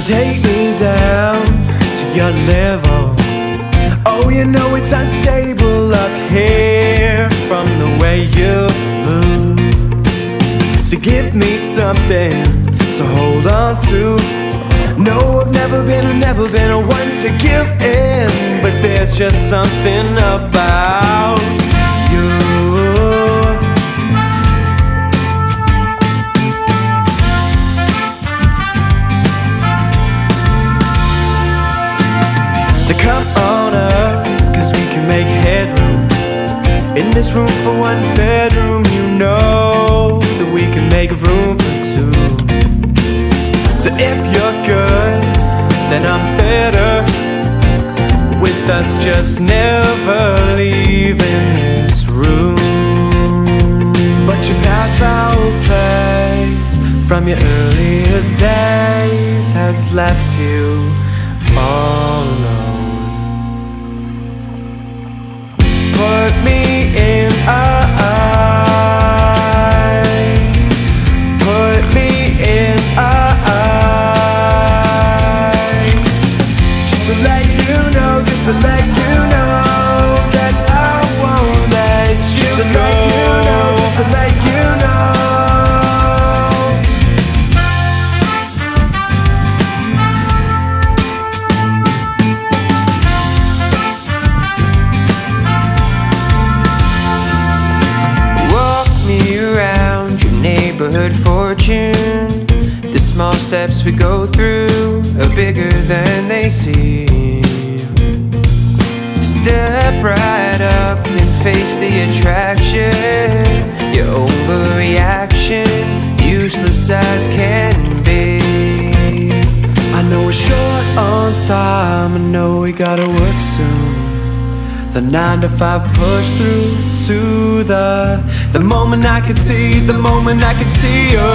take me down to your level. Oh, you know it's unstable up here from the way you move. So give me something to hold on to. No, I've never been a one to give in, but there's just something about you. So come on up, 'cause we can make headroom in this room for one bedroom. You know that we can make room for two. So if you're good, then I'm better, with us just never leaving this room. But your past foul plays from your earlier days has left you all alone. Put me in a to let you know that I won't let you go. Just to let you know, just to let you know. Walk me around your neighborhood fortune. The small steps we go through are bigger than they seem. Step right up and face the attraction. Your overreaction, useless as can be. I know we're short on time, I know we gotta work soon. The 9 to 5 push through to the moment I could see, the moment I could see you.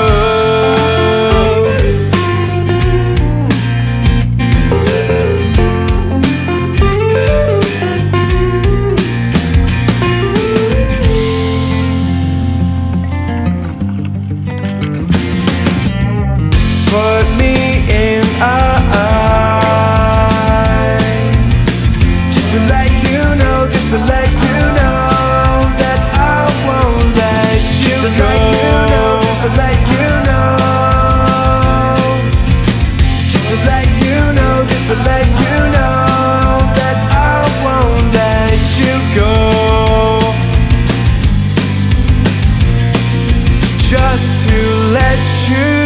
Put me in a just to let you know, just to let you know that I won't let you go. Just to let you know, just to let you know, just to let you know that I won't let you go. Just to let you